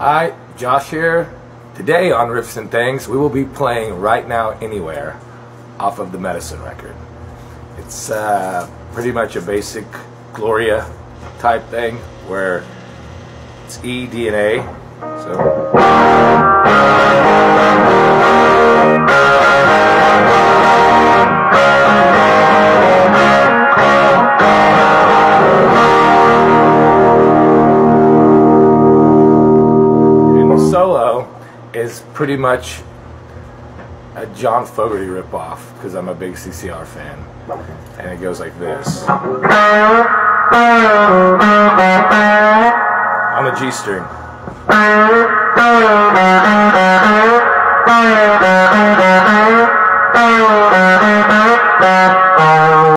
Hi, Josh here. Today on Riffs and Things, we will be playing Right Now Anywhere off of the Medicine record. It's pretty much a basic Gloria type thing where it's E, D, and A. Solo is pretty much a John Fogerty ripoff because I'm a big CCR fan, and it goes like this on the G string.